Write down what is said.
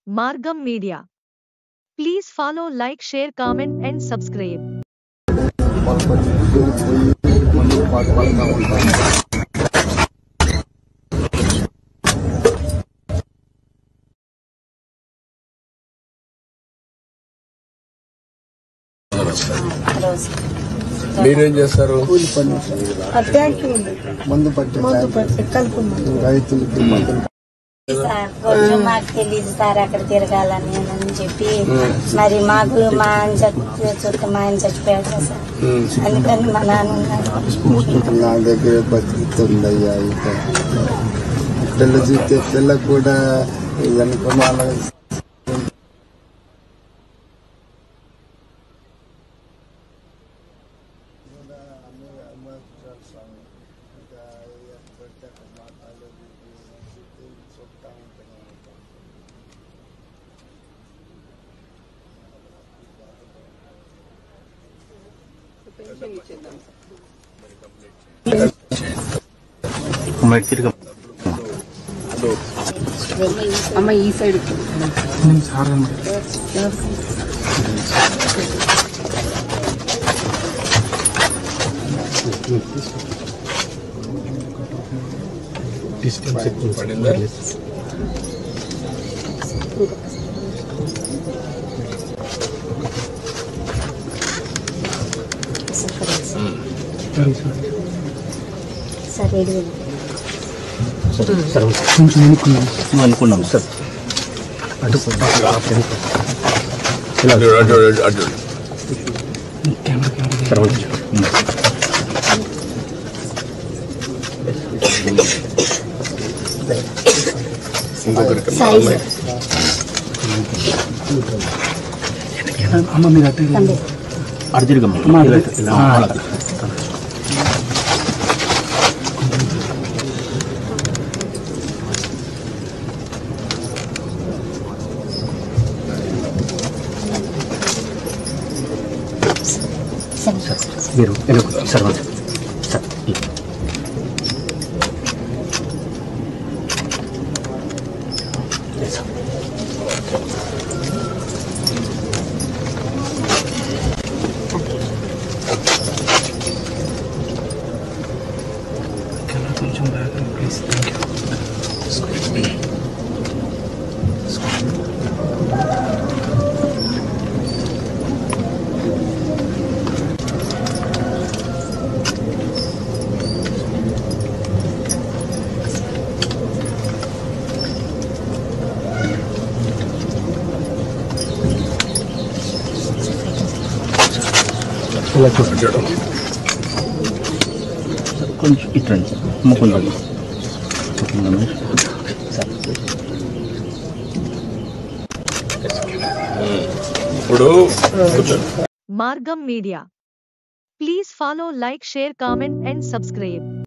Margam Media. Please follow, like, share, comment and subscribe. మీరేం చేస్తారు? మందు పట్టి కలుపు రైతులకి కొంచెం మాకు తెలియదు సార్ అక్కడ తిరగాలని అని చెప్పి మరి మాకు మా ఆయన చచ్చిపోయాడు కదా సార్, అందుకని మా నాన్న ఉన్నారు. నా దగ్గర బతుకుతుందయ్యా. పిల్ల చూస్తే పిల్ల కూడా అనుకున్న అమ్మ ఈ సైడ్ పడిందా? సార్ అనుకున్నాం సార్. అమ్మ మీరు అటు తిరిగమ్మ. మీరు సార్ సార్ కొంచెం బ్యాక్ ప్లీజ్. Thank you. కొంచెం ఇట్రండి సార్. ముకుందండి ఇప్పుడు Margam Media. Please follow, like, share, comment and subscribe.